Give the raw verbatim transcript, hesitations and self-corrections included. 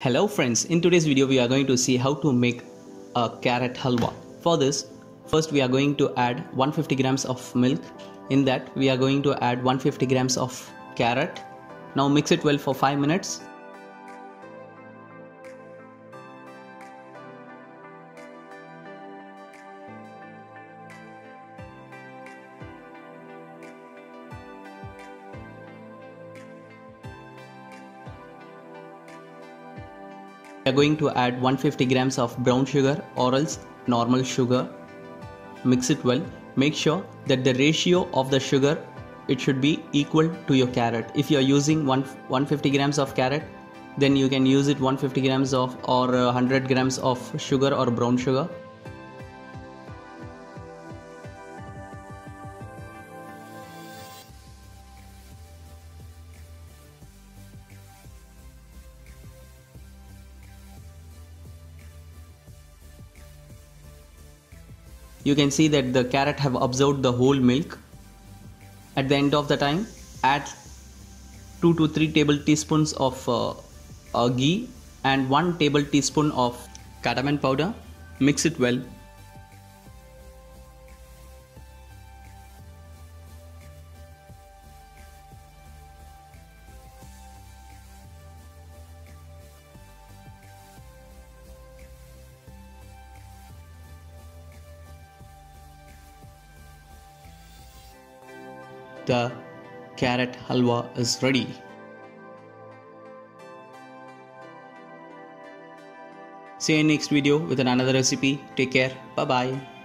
Hello friends, in today's video we are going to see how to make a carrot halwa. For this, first we are going to add one hundred fifty grams of milk. In that we are going to add one hundred fifty grams of carrot. Now mix it well for five minutes. We are going to add one hundred fifty grams of brown sugar or else normal sugar. Mix it well. Make sure that the ratio of the sugar, it should be equal to your carrot. If you are using one, one hundred fifty grams of carrot, then you can use it one hundred fifty grams of or one hundred grams of sugar or brown sugar. You can see that the carrot have absorbed the whole milk. At the end of the time, add two to three table teaspoons of uh, uh, ghee and one table teaspoon of cardamom powder. Mix it well. The carrot halwa is ready. See you in next video with another recipe. Take care. Bye bye.